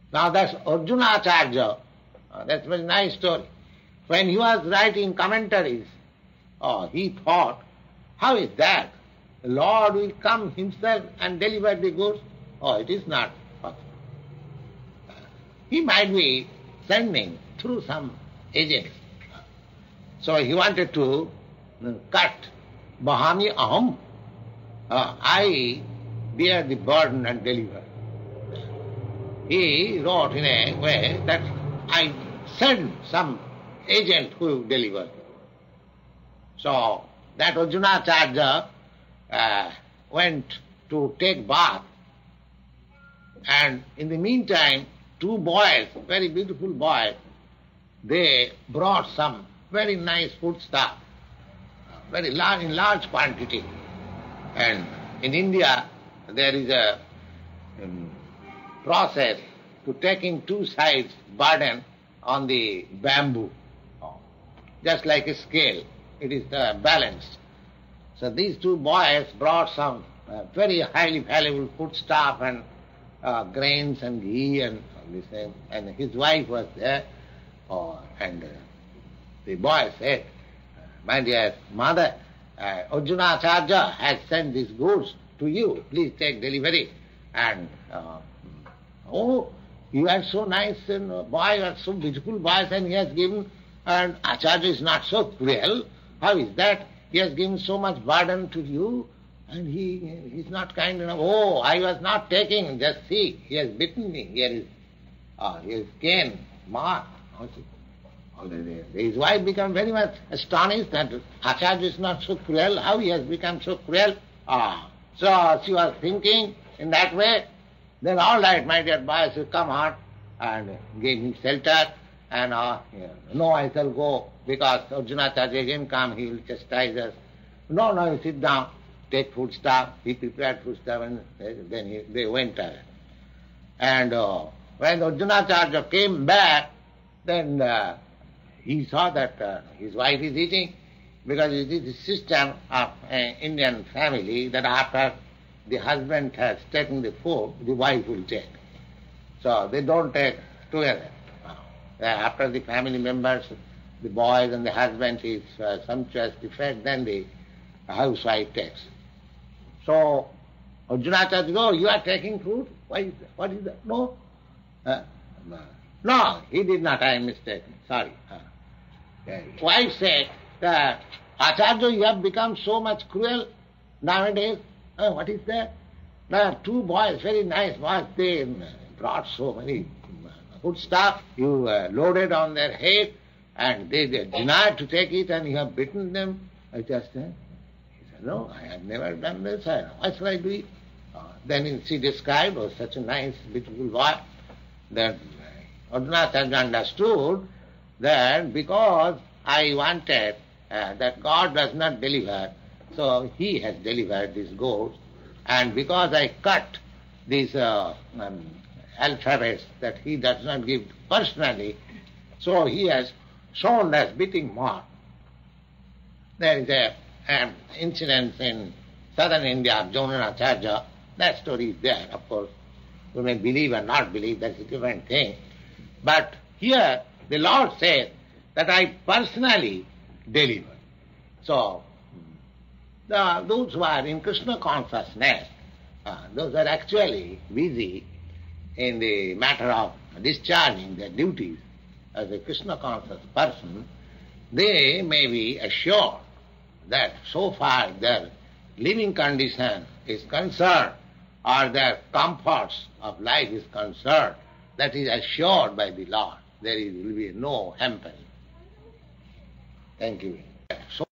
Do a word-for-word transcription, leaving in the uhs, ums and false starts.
Now that's Arjuna Acharya. Uh, that's a very nice story. When he was writing commentaries, oh, he thought, how is that? The Lord will come himself and deliver the goods? Oh, it is not possible. Uh, he might be sending through some agent. So he wanted to uh, cut Bahami Aham. Uh, I bear the burden and deliver. He wrote in a way that I send some agent who will deliver. So that Arjuna Acharya uh, went to take bath, and in the meantime two boys, very beautiful boys, they brought some very nice food stuff, very large, in large quantity. And in India there is a um, process to taking two sides burden on the bamboo, just like a scale. It is uh, balanced. So these two boys brought some uh, very highly valuable food stuff and uh, grains and ghee and this, uh, and his wife was there. Oh, and uh, the boy said, my dear mother, uh, Arjuna Acharya has sent these goods to you. Please take delivery. And uh, oh, you are so nice and uh, boy, you are so beautiful boys, and he has given, and Acharya is not so cruel. How is that? He has given so much burden to you, and he is not kind enough. Oh, I was not taking, just see, he has bitten me. Here is, uh, his cane mark. His wife became very much astonished that Acharya is not so cruel. How he has become so cruel? Ah, so she was thinking in that way. Then all right, my dear boy, so come on, and gave him shelter. And uh, yeah, no, I shall go, because Arjuna Acharya again come, he will chastise us. No, no, you sit down, take food stuff. He prepared food stuff, and then he, they went away. And uh, when Arjuna Acharya came back, then uh, he saw that uh, his wife is eating, because it is the system of an Indian family that after the husband has taken the food, the wife will take. So they don't take together. Uh, after the family members, the boys and the husband is uh, sumptuous defect, then the housewife takes. So Arjuna Acharya, oh, you are taking food? Why is that? What is that? No. Uh, no, he did not, I am mistaken. Sorry. Uh, wife said that, Acharya, you have become so much cruel nowadays. Uh, what is that? Now, two boys, very nice boys, they brought so many food stuff, you uh, loaded on their head, and they, they denied to take it, and you have bitten them. I just said, he said, no, I have never done this. I, why shall I do it? Uh, then she described, was such a nice, beautiful boy, that Arjuna Acharya understood that because I wanted uh, that God does not deliver, so he has delivered these goats, and because I cut these uh, um, alphabets that he does not give personally, so he has shown as beating mark. There is a um, incident in southern India of Arjuna Acharya. That story is there, of course. You may believe or not believe, that's a different thing. But here the Lord says that I personally deliver. So the, those who are in Krishna consciousness, uh, those are actually busy in the matter of discharging their duties as a Krishna conscious person, they may be assured that so far their living condition is concerned, or their comforts of life is concerned, that is assured by the Lord. There is, will be no hampering. Thank you. So